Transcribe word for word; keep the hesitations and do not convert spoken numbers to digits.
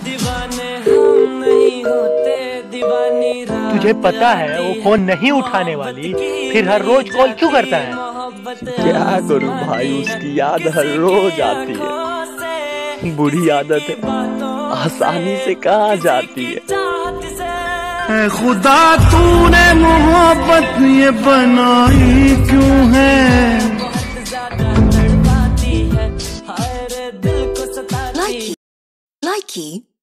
दीवाने हम नहीं होते, दीवानी तुझे पता है वो फोन नहीं उठाने वाली, फिर हर रोज कॉल क्यों करता है? क्या करूं भाई, उसकी याद हर रोज आती है। बुरी आदत है, आसानी से कहाँ जाती है। खुदा तूने मोहब्बत ये बनाई क्यों है? Likey, likey.